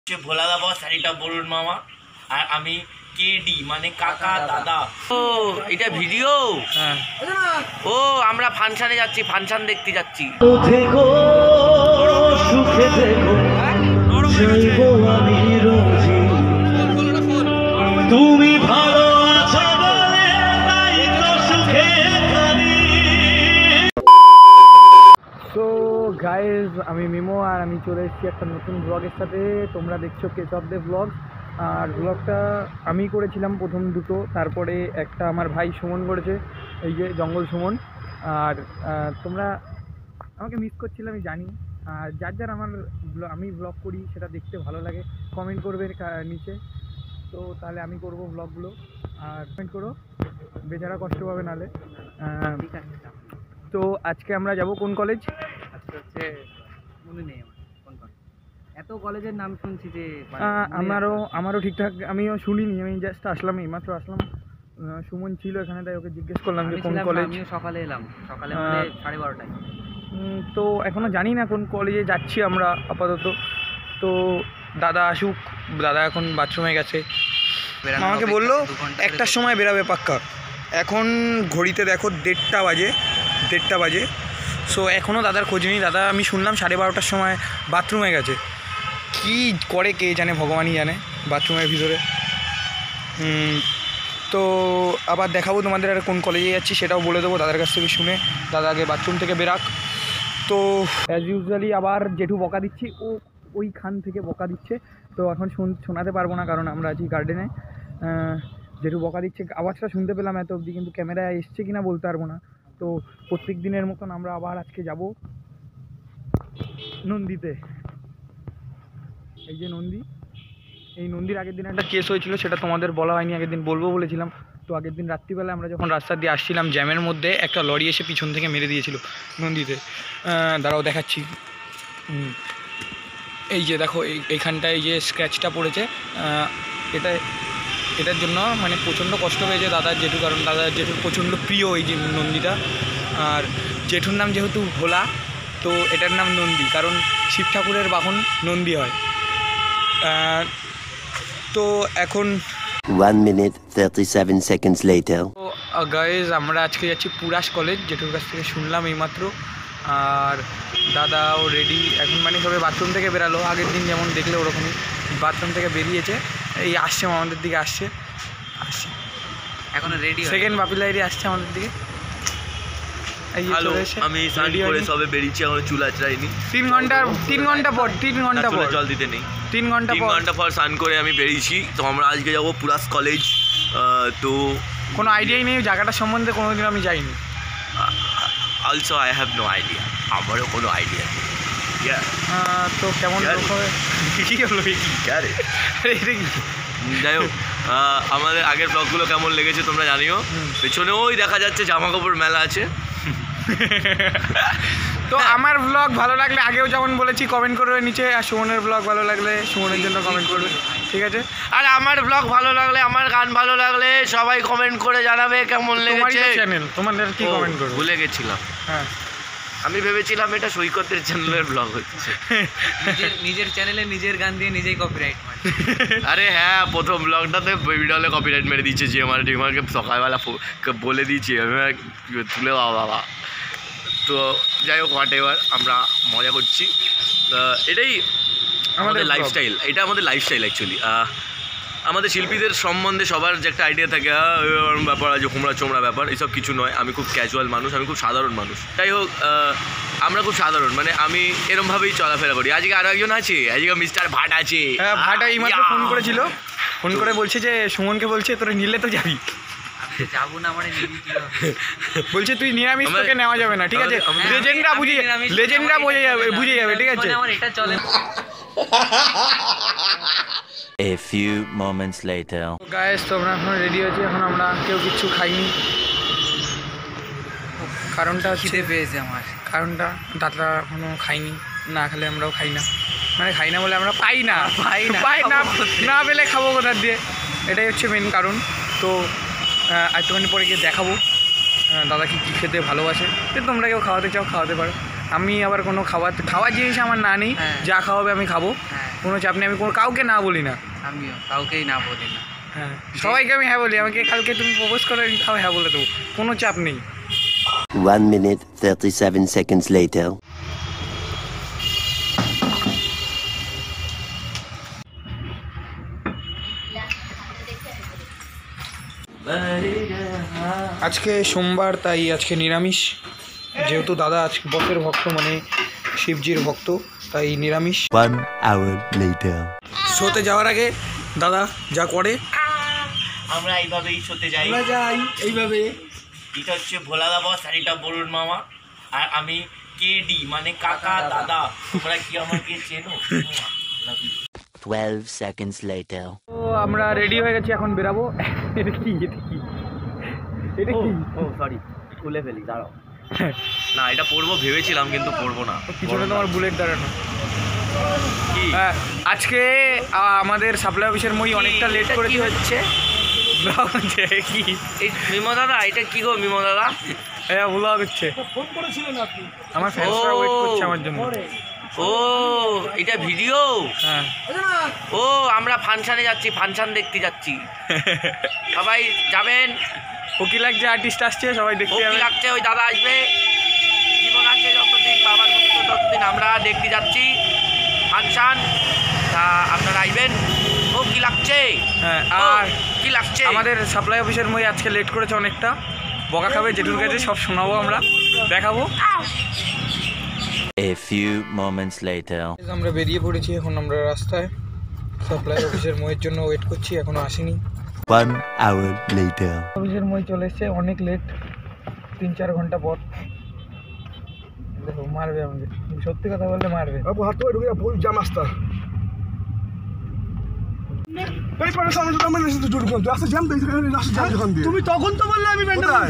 ভোলা দাবা শাড়িটা বলুন মামা। আর আমি কেডি মানে কাকা দাদা। ও এটা ভিডিও। ও আমরা ফাংশনে যাচ্ছি, ফাংশন দেখতে যাচ্ছি। তুমি ভালো আছো বলে তাই তো সুখে থাকি। সো গাইজ, আমি মিমো আর আমি চলে এসেছি একটা নতুন ব্লগের সাথে। তোমরা দেখছো কেশব দে ব্লগ। আর ব্লগটা আমি করেছিলাম প্রথম দুটো, তারপরে একটা আমার ভাই সুমন করেছে, এই যে জঙ্গল সুমন। আর তোমরা আমাকে মিস করছিলে আমি জানি। আর যার যার আমি ব্লগ করি সেটা দেখতে ভালো লাগে কমেন্ট করবে নিচে, তো তাহলে আমি করব ব্লগগুলো। আর কমেন্ট করো, বেচারা কষ্ট পাবে নাহলে। তো আজকে আমরা যাব কোন কলেজ? আজকে হচ্ছে মনে নেই আমার কোন কলেজ, এত কলেজের নাম শুনছি যে আমারও ঠিকঠাক আমিও শুনিনি, আমি জাস্ট আসলাম, এইমাত্র আসলাম। সুমন ছিল এখানে, তাই ওকে জিজ্ঞেস করলাম যে কোন কলেজ। আমিও সকালে এলাম, সকালে মানে 12:30টায়। তো এখনও জানি না কোন কলেজে যাচ্ছি আমরা আপাতত। তো দাদা আসুক, দাদা এখন বাথরুমে গেছে। আমাকে বললো 1টার সময় বেরাবে পাক্কা। এখন ঘড়িতে দেখো 1:30 বাজে। সো এখনও দাদার খোঁজ নেই। দাদা আমি শুনলাম 12:30টার সময় বাথরুমে গেছে। কি করে কে জানে, ভগবানই জানে বাথরুমের ভিতরে। তো আবার দেখাবো তোমাদের আর কোন কলেজে যাচ্ছি সেটাও বলে দেবো দাদার কাছ থেকে শুনে। দাদা আগে বাথরুম থেকে বেরাক। তো অ্যাজ ইউজুয়ালি আবার জেঠু বকা দিচ্ছি, ওইখান থেকে বকা দিচ্ছে। তো এখন শোনাতে পারবো না কারণ আমরা আছি গার্ডেনে। জেঠু বকা দিচ্ছে, আওয়াজটা শুনতে পেলাম এত অবধি, কিন্তু ক্যামেরায় এসছে কিনা বলতে পারবো না। তো প্রত্যেক দিনের মতন আমরা আবার আজকে যাব নন্দীতে। এই যে নন্দী, এই নন্দীর আগের দিন একটা কেস হয়েছিল, সেটা তোমাদের বলা হয়নি, আগের দিন বলবো বলেছিলাম। তো আগের দিন রাত্রিবেলা আমরা যখন রাস্তা দিয়ে আসছিলাম, জ্যামের মধ্যে একটা লরি এসে পিছন থেকে মেরে দিয়েছিল নন্দীতে। দাঁড়াও দেখাচ্ছি। এই যে দেখো এইখানটায় এই যে স্ক্র্যাচটা পড়েছে, এটার জন্য মানে প্রচণ্ড কষ্ট পেয়েছে দাদার জেঠু, কারণ দাদার জেঠুর প্রচণ্ড প্রিয় এই যে নন্দীটা। আর জেঠুর নাম যেহেতু ভোলা, তো এটার নাম নন্দী, কারণ শিব ঠাকুরের বাহন নন্দী হয়। তো এখন 1 minute 37 seconds later. তো গাইজ, আমরা আজকে যাচ্ছি পুরাস কলেজ, জেঠুর কাছ থেকে শুনলাম এইমাত্র। আর দাদাও রেডি এখন, মানে সবে বাথরুম থেকে বেরালো, আগের দিন যেমন দেখলে ওরকমই বাথরুম থেকে বেরিয়েছে। এই আসছে আমাদের দিকে, আসছে এখনো রেডি। সেকেন্ড বাপিলাইরি আসছে আমাদের দিকে। আমি স্নান করে সবে বেরিয়েছি, এখন চুল আঁচড়াইনি। 3 ঘন্টা পর জল দিতে নেই। 3 ঘন্টা পর স্নান করে আমি বেরিয়েছি। তো আমরা আজকে যাবো পুরাস কলেজ। তো কোনো আইডিয়াই নেই জায়গাটার সম্বন্ধে, কোনোদিন আমি যাইনি। Also I have no idea, আমারও কোনো আইডিয়া নেই। তো কেমন কী হলো যাই হোক, আমাদের আগের ব্লগগুলো কেমন লেগেছে তোমরা জানিও। পেছনে ওই দেখা যাচ্ছে জামা কাপড় মেলা আছে। তো আমার ব্লগ ভালো লাগলে আগেও যেমন বলেছি কমেন্ট করবে নিচে, আর সুমনের ব্লগ ভালো লাগলে সুমনের জন্য কমেন্ট করবে, ঠিক আছে? আর আমার ব্লগ ভালো লাগলে, আমার গান ভালো লাগলে সবাই কমেন্ট করে জানাবে কেমন লেগেছে। চ্যানেল তোমাদের কি কমেন্ট করবে? ভুলে গেছিলাম। হ্যাঁ, আমি ভেবেছিলাম এটা সৈকতের চ্যানেলের ব্লগ হচ্ছে। নিজের চ্যানেলে নিজের গান দিয়ে নিজেই কপিরাইট মারে। আরে হ্যাঁ, প্রথম ব্লগটাতে ভিডিওলে কপিরাইট মেরে দিয়েছে যে আমার ডিমারকে সকালবেলা বলে দিয়েছি আমি তুলে বাবা। তো যাই হোক, হোয়াট এভার, আমরা মজা করছি। এটাই আমাদের লাইফস্টাইল, এটা আমাদের লাইফস্টাইল অ্যাকচুয়ালি। আমাদের শিল্পীদের সম্বন্ধে সবার যে একটা আইডিয়া থাকে, ব্যাপার আছে হোমরা চোমরা ব্যাপার, এসব কিছু নয়। আমি খুব ক্যাজুয়াল মানুষ, আমি খুব সাধারণ মানুষ। যাই হোক, আমরা খুব সাধারণ, মানে আমি এরমভাবেই চলাফেরা করি। আজকে আরও একজন আছে, আজকে মিস্টার ভাট আছে। হ্যাঁ, ভাট এইমাত্র ফোন করেছিল, ফোন করে বলছে যে সুমনকে বলছে তোরা নিলে তো যাবি। যাবো না মানে বলছে তুই নিরামিষ, তোকে নেওয়া যাবে না, ঠিক আছে? লেজেন্ডরা বুঝে যাবে, ঠিক আছে? আমার এটা চলে। A few moments later. Guys, তো আমরা এখন রেডি হয়েছি, এখন আমরা কেউ কিচ্ছু খাইনি। কারণটা খিদে পেয়েছে আমার, কারণটা দাদা এখনো খাইনি, না খেলে আমরাও খাই না, মানে খাই না বলে আমরা পাই না না পেলে খাবো কোথার দিয়ে, এটাই হচ্ছে মেন কারণ। তো একটুখানি পরে গিয়ে দেখাবো দাদা কি খেতে ভালোবাসে। তো তোমরা কেউ খাওয়াতে চাও খাওয়াতে পারো, আমি আবার কোনো খাওয়ার জিনিস আমার না নেই, হ্যাঁ। যা খাওয়াবে আমি খাবো, হ্যাঁ কোনো চাপ নেই। আমি কোনো কাউকে না বলি না। আমিও কাউকেই না বলি না। হ্যাঁ, সবাইকে আমি হ্যাঁ বলি। আমাকে কালকে তুমি প্রপোজ করে আমি তাও হ্যাঁ বলে দেবো, কোনো চাপ নেই। 1 minute 37 seconds later. আজকে সোমবার, তাই আজকে নিরামিষ। যেহেতু দাদা আজকে বসের ভক্ত, মানে শিবজির ভক্ত, তাই নিরামিষ। 1 hour later. শোতে যাওয়ার আগে দাদা যা করে, আমরা এইভাবেই শোতে যাই। যাই এইভাবে। এটা হচ্ছে ভোলাদা বস, আর এটা বরুণ মামা, আর আমি কেডি মানে কাকা দাদা। তোমরা কি আমাকে চেনো? 12 seconds later. তো আমরা রেডি হয়ে গেছি, এখন বেরাবো। এটা কি এটা কি এটা কি? ও সরি, খুলে ফেলি, দাঁড়াও। না, এটা পড়বো ভেবেছিলাম কিন্তু পড়বো না। পিছনে তোমার বুলেট দাঁড়ানো। কি হ্যাঁ, আজকে আমাদের সাপ্লাই অফিসের মই অনেকটা লেট করেছি। হচ্ছে কি এই মিমো দাদা, এটা কি গো মিমো দাদা? হ্যাঁ, ব্লগ হচ্ছে। ফোন করেছিলেন আপনি? আমার ফ্রেন্ডসরা ওয়েট করছে আমার জন্য। ও এটা ভিডিও? হ্যাঁ। ও আমরা ফাংশনে যাচ্ছি, ফাংশন দেখতে যাচ্ছি। সবাই যাবেন। ও কি লাগছে, আর্টিস্ট আসছে, সবাই ও দেখতে কি যাবে। লাগছে, ওই দাদা আসবে। জীবন আছে যতদিন, বাবার ভক্ত ততদিন। আমরা দেখতে যাচ্ছি ফাংশন, তা আপনারা আসবেন। ও কি লাগছে? হ্যাঁ, ও, আর কি লাগছে? আমাদের সাপ্লাই অফিসের মই আজকে লেট করেছে অনেকটা। বকা খাবে জেঠুর কাছে, সব শোনাবো, আমরা দেখাবো। A few moments later. আমরা বেরিয়ে পড়েছি, এখন আমরা রাস্তায় সাপ্লাই অফিসের মইয়ের জন্য ওয়েট করছি, এখনো আসেনি। 1 hour later. অফিসের মই চলে এসছে, অনেক লেট, 3-4 ঘন্টা পর। দেখো মারবে আমাকে, সত্যি কথা বললে মারবে। তুমি তখন তো বললে আমি প্যান্ডেল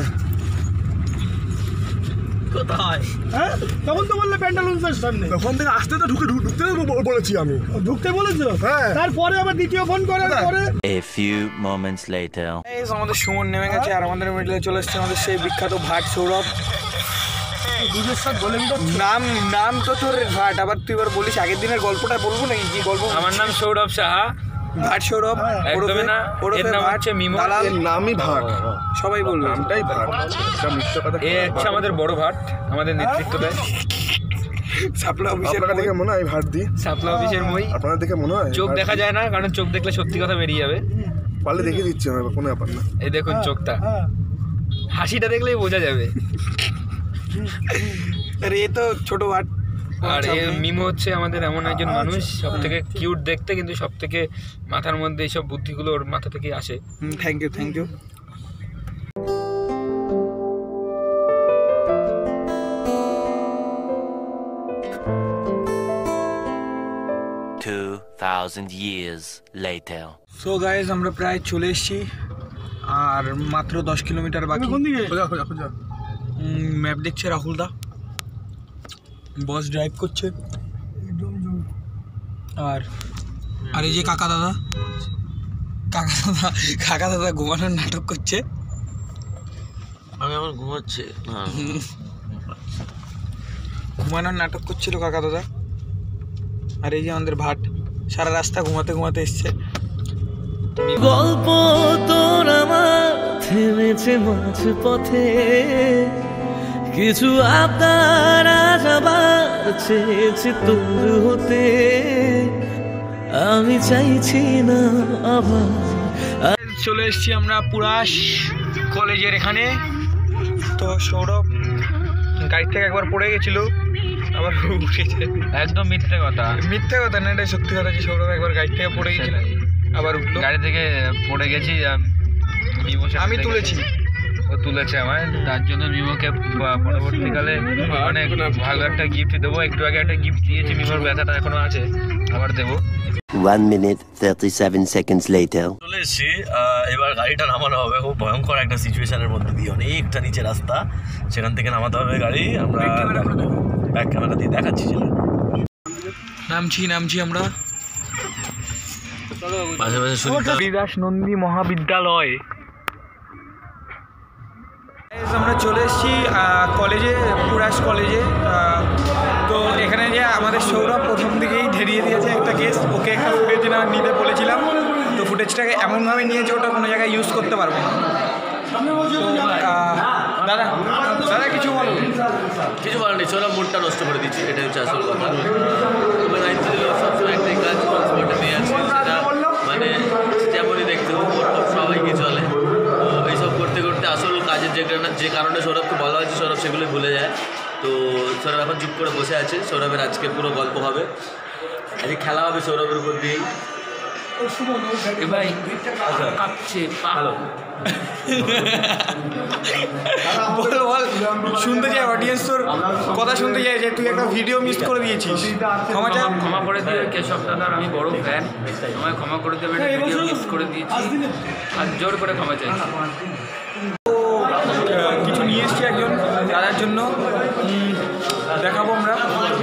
কোথায়? হ্যাঁ তখন তো বললে প্যান্ডেলুন্সের সামনে, তখন থেকে আসতে তো ঢুকতে বলেছি আমি। ঢুকতে বলেছো? হ্যাঁ। তারপরে আবার দ্বিতীয় ফোন করার পরে A few moments later. আমাদের সুমন নেমে গেছে, আর আমাদের মিডলে চলে এসছে আমাদের সেই বিখ্যাত ভাট সৌরভ। দুধের সাথে বলে নাম তো তোর ভাট, আবার তুই এবার বলিস আগের দিনের গল্পটা বলবো নাকি? কি গল্প? আমার নাম সৌরভ সাহা। ভাট সৌরব, একদমই না, এর নাম হচ্ছে মিমো। এর নামই ভাট, সবাই বলবে নামটাই ভাট। এটা মিথ্যে কথা। এ হচ্ছে আমাদের বড় ভাট, আমাদের নেতৃত্ব দেয়। সাপ্লাই অফিসের আপনারা দেখে মনে হয় ভাট দিই, সাপ্লাই অফিসের মই। আপনারা দেখে মনে হয় চোখ দেখা যায় না, কারণ চোখ দেখলে সত্যি কথা বেরিয়ে যাবে। পারলে দেখে দিচ্ছি আমি, কোনো ব্যাপার না। এই দেখুন চোখটা, হাসিটা দেখলেই বোঝা যাবে। আরে এ তো ছোট ভাট। আর এ মিমো হচ্ছে আমাদের এমন একজন মানুষ, সব থেকে কিউট দেখতে, কিন্তু সব থেকে মাথার মধ্যে এইসব বুদ্ধিগুলো ওর মাথা থেকেই আসে। Thank you, thank you. 2000 years later. So guys, আমরা প্রায় চলে এসেছি, আর মাত্র 10 কিলোমিটার বাকি। খোঁজা। ম্যাপ দেখছে রাহুল দা, বস ড্রাইভ করছে, আর এই যে কাকা দাদা ঘুমানোর নাটক করছে। আমি আমার ঘুমাচ্ছে। ঘুমানোর নাটক করছিল কাকা দাদা। আর এই যে আমাদের ভাট, সারা রাস্তা ঘুমাতে এসছে। গল্প তোর আমার থেমেছে মাঝ পথে, কিছু আবদার আজ আবার চেয়েছে তোর হতে, আমি চাইছি না আবার। চলে এসেছি আমরা পুরাস কলেজের এখানে। তো সৌরভ গাড়ি থেকে একবার পড়ে গেছিল, আবার উঠেছে। একদম মিথ্যে কথা। মিথ্যে কথা না, এটা সত্যি কথা যে সৌরভ একবার গাড়ি থেকে পড়ে গেছিল, আবার উঠলো। গাড়ি থেকে পড়ে গেছি, আমি তুলেছি, ও তুলেছে আমায়, তার জন্য মিমোকে পরবর্তীকালে অনেক ভালো একটা গিফট দেবো। একটু আগে একটা গিফট দিয়েছি, মিমোর ব্যথাটা এখনো আছে, আবার দেবো। 1 minute 37 seconds later. চলে এসেছি, এবার গাড়িটা নামানো হবে। খুব ভয়ঙ্কর একটা সিচুয়েশনের মধ্যে দিয়ে, অনেকটা নিচে রাস্তা, সেখান থেকে নামাতে হবে গাড়ি। আমরা ব্যাক ক্যামেরা দিয়ে দেখাচ্ছি। নামছি আমরা মাঝে মাঝে বিদাস নন্দী মহাবিদ্যালয়। আমরা চলে এসেছি কলেজে, পুরাস কলেজে। আমাদের সৌরভ প্রথম দিকেই ধরিয়ে দিয়েছে একটা কেস, ওকে একটা ফুটেজ নিতে বলেছিলাম, তো ফুটেজটাকে এমনভাবে নিয়েছে ওটা কোনো জায়গায় ইউজ করতে পারবো না। দাদা দাদা কিছু বলো। কিছু বলার নেই, চলো মুডটা নষ্ট করে দিচ্ছি, এটাই হচ্ছে আসল কথা। তবে দায়িত্ব দিলে সবসময় একটাই কাজ স্পটে নিয়ে আছে, সেটা মানে যেমনই দেখতে হোক সবাইকে চলে। তো এইসব করতে করতে আসল কাজের যে কারণে সৌরভকে বলা হয়েছে সৌরভ সেগুলোই ভুলে যায়। তো সৌরভ এখন চুপ করে বসে আছে। সৌরভের আজকে পুরো গল্প হবে, আজকে খেলা হবে সৌরভের উপর দিয়েই। ভাই কাঁপছে ভালো বল বল, শুনতে চাই অডিয়েন্স, তোর কথা শুনতে চাই যে তুই একটা ভিডিও মিস করে দিয়েছিস। ক্ষমা করে দিয়ে কেশব দাদার আমি বড় ফ্যান, আমায় ক্ষমা করে দেবেন, ভিডিও মিস করে দিয়েছি আর জোর করে ক্ষমা চাইছি। কিছু নিয়ে এসছি একজন দাদার জন্য, দেখাবো আমরা।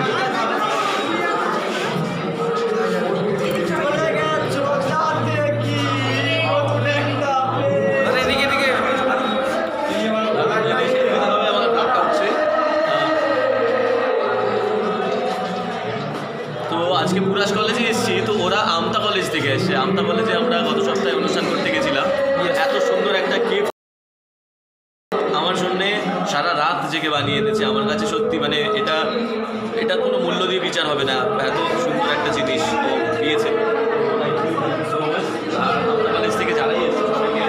আজকে পুরাস কলেজে এসেছি, তো ওরা আমতা কলেজ থেকে এসছে। আমতা কলেজে আমরা গত সপ্তাহে অনুষ্ঠান করতে গেছিলাম। এত সুন্দর একটা গিফট আমার জন্যে সারা রাত জেগে বানিয়ে এনেছে। আমার কাছে সত্যি মানে এটা কোনো মূল্য দিয়ে বিচার হবে না, এত সুন্দর একটা জিনিস ও দিয়েছে। আর আমতা কলেজ থেকে যারাই এসেছে সবাইকে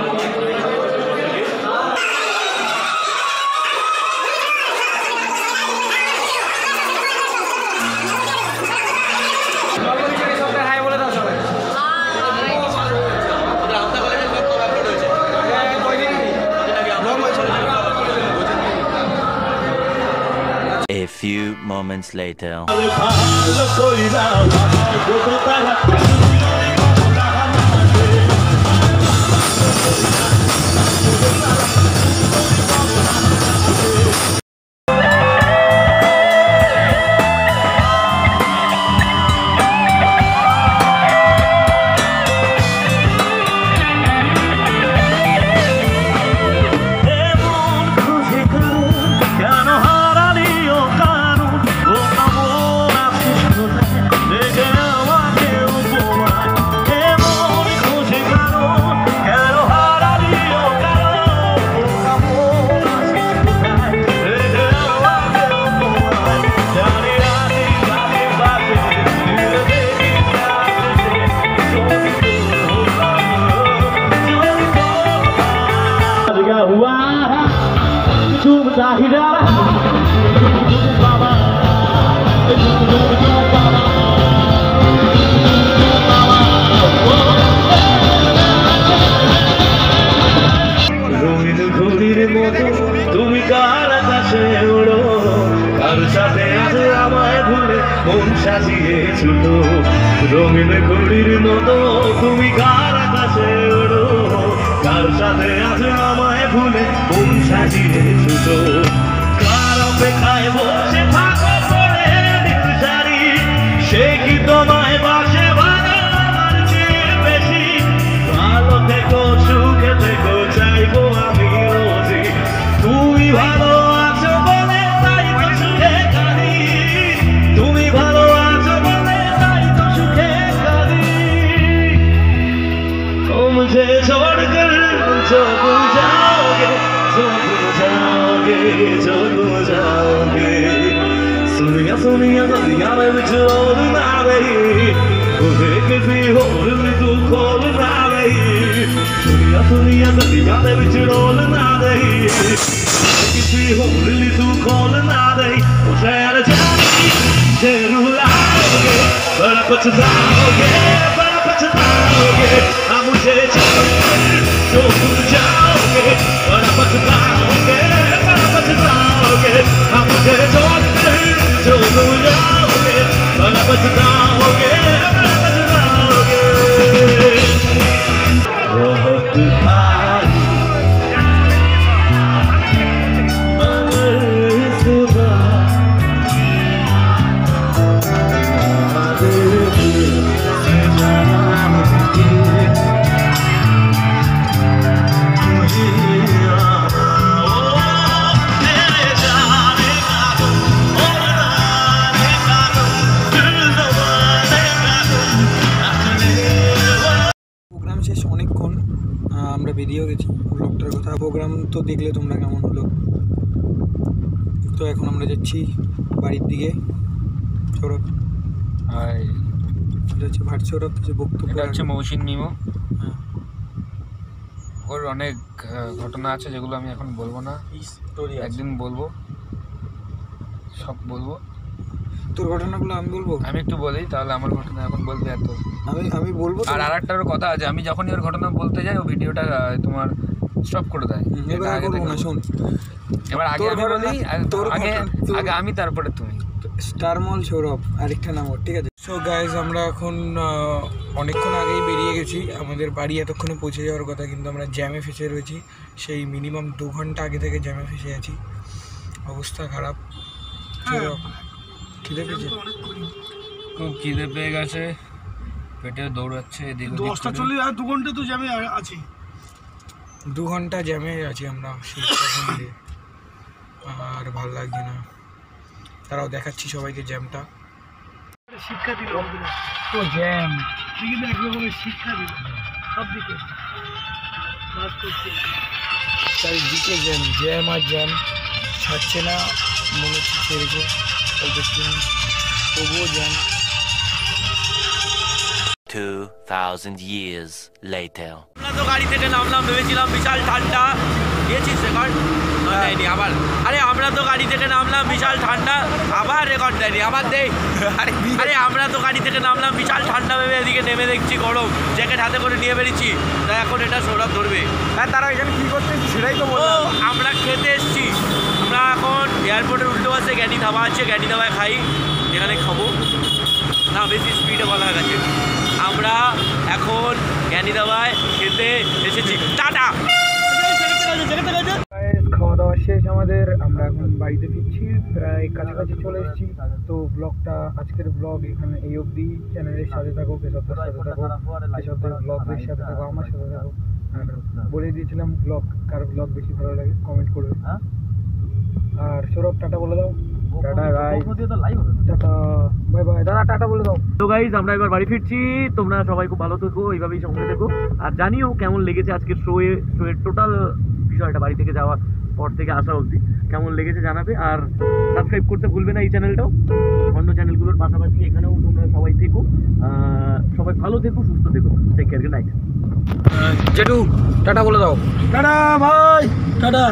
A few moments later. তুমি কার আকাশে ওড়ো, কার সাথে আজ আমায় ভুলে মন সাজিয়ে ছোট। রঙিন ঘড়ির মতো তুমি কার আকাশে ওড়ো, কার সাথে আজ আমায় ভুলে মন সাজিয়ে ছোট। কার অপেক্ষায় বসে থাকো পড়ে দিন সারি, সে কি তোমায় বাসে ভালো আমার চেয়ে বেশি। ভালো থেকো সুখে থেকো চাইবো আমি রোজই, তুমি ভালো আছো বলে তাই তো সুখে কাঁদি, তুমি ভালো আছো বলে তাই তো সুখে কাঁদি। ও মুঝে छोड़कर जो तुम जाओगे, जो तुम जाओगे, जो तुम जाओगे। सुनिया सुनिया दुनिया में बिछोड़ ना रही, मुझे किसी और में तू खोल ना रही। सुनिया सुनिया दुनिया में बिछोड़ ना रही, किसी और में तू खोल ना रही। मुझे जाने से रुलाओगे, बड़ा पछताओगे, बड़ा पछताओगे। अब मुझे छोड़कर जो तुम जाओगे, बड़ा पछताओगे, बड़ा पछताओगे। अब मुझे छोड़कर जो तुम जाओगे, बड़ा पछताओगे, बड़ा पछताओगे। बहुत भारी শেষ অনেকক্ষণ, আমরা বেরিয়েও গেছি। ব্লগটার কথা প্রোগ্রাম তো দেখলে তোমরা কেমন হলো। তো এখন আমরা যাচ্ছি বাড়ির দিকে। সৌরভ আর এটা হচ্ছে ভাট সৌরভ, কিছু বক্তব্য এটা হচ্ছে মৌসিন মিমো। হ্যাঁ। ওর অনেক ঘটনা আছে যেগুলো আমি এখন বলবো না, একদিন বলবো, সব বলবো। তোর ঘটনাগুলো আমি বলবো? আমি একটু বলি তাহলে আমার ঘটনা এখন বলবে এত। আমি বলবো। আর আরেকটার কথা আছে, আমি যখনই ওর ঘটনা বলতে যাই ও ভিডিওটা তোমার স্টপ করে দেয়। এবার বলবো না, শোন। এবার আগে আমি বলি, আগে আমি তারপরে তুমি। স্টারমল সৌরভ আরেকটা নাম ওর, ঠিক আছে? সো গাইজ, আমরা এখন অনেকক্ষণ আগেই বেরিয়ে গেছি। আমাদের বাড়ি এতক্ষণে পৌঁছে যাওয়ার কথা, কিন্তু আমরা জ্যামে ফেসে রয়েছি। সেই মিনিমাম 2 ঘন্টা আগে থেকে জ্যামে ফেসে আছি, অবস্থা খারাপ। সৌরভ খিদে পেয়েছে? খুব খিদে পেয়ে গেছে, পেটে দৌড়াচ্ছে এদিক ওদিক 10টা করে। 40 আর 2 ঘন্টা তো জ্যামে আছি। 2 ঘন্টা জ্যামে আছি আমরা সেই তখন দিয়ে, আর ভালো লাগছে না। তারাও দেখাচ্ছি সবাইকে জ্যামটা। শিক্ষা দিল তো জ্যাম কিন্তু এক রকমের শিক্ষা দিল সব দিকে বাস করছি। চারিদিকে জ্যাম, জ্যাম আর জ্যাম, ছাড়ছে না, মনে হচ্ছে ছেড়েছে অল্প একটু, তবুও জ্যাম। 2,000 years later. আমরা তো গাড়ি থেকে নামলাম, ভেবেছিলাম বিশাল ঠান্ডা। দিয়েছিস রেকর্ড? দেয়নি আবার। আরে আমরা তো গাড়ি থেকে নামলাম বিশাল ঠান্ডা, আবার রেকর্ড দেয়নি, আবার দেই। আরে আমরা তো গাড়ি থেকে নামলাম বিশাল ঠান্ডা ভেবে, এদিকে নেমে দেখছি গরম, জ্যাকেট হাতে করে নিয়ে বেরিয়েছি। তাই এখন এটা সৌরভ ধরবে। হ্যাঁ, তারা এখানে কী করতে সেটাই তো বললাম। আমরা খেতে এসেছি। আমরা এখন এয়ারপোর্টের উল্টো পাশে জ্ঞানী ধাবা আছে, জ্ঞানী ধাবায় খাই, এখানে খাবো না, বেশি স্পিডে বলা হয়ে গেছে। আমরা এখন জ্ঞানী ধাবায় খেতে এসেছি। টাটা। খাওয়া দাওয়া শেষ আমাদের, আমরা এখন বাড়িতে ফিরছি, প্রায় কাছাকাছি চলে এসেছি। তো ব্লগটা, আজকের ব্লগ এখানে এই অবধি। চ্যানেলের সাথে থাকো, কেশবদের সাথে থাকো, কেশবদের ব্লগদের সাথে থাকো, আমার সাথে থাকো। আর বলে দিয়েছিলাম ব্লগ, কার ব্লগ বেশি ভালো লাগে কমেন্ট করবে। আর সৌরভ টাটা বলে দাও। Tata guys, tata, bye bye. দাদা টাটা বলে দাও। তো গাইজ, আমরা এবার বাড়ি ফিরছি। তোমরা সবাই খুব ভালো থেকো, এইভাবেই সঙ্গে থেকো। আর জানিও কেমন লেগেছে আজকের শোয়ের টোটাল বিষয়টা, বাড়ি থেকে যাওয়ার পর থেকে আসা অবধি কেমন লেগেছে জানাবে। আর সাবস্ক্রাইব করতে ভুলবে না এই চ্যানেলটাও, অন্য চ্যানেলগুলোর পাশাপাশি এখানেও তোমরা সবাই থেকো। সবাই ভালো থেকো, সুস্থ থেকো। Take care, good night. জেঠু টাটা বলে দাও। টাটা ভাই, টাটা।